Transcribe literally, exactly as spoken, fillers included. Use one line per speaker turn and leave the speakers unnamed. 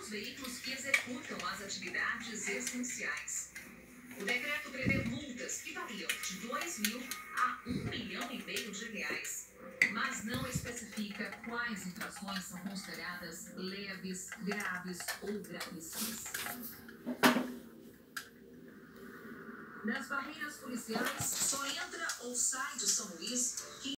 aos veículos que executam as atividades essenciais. O decreto prevê multas que variam de dois mil a um milhão e meio de reais, mas não especifica quais infrações são consideradas leves, graves ou gravíssimas. Das barreiras policiais, só entra ou sai de São Luís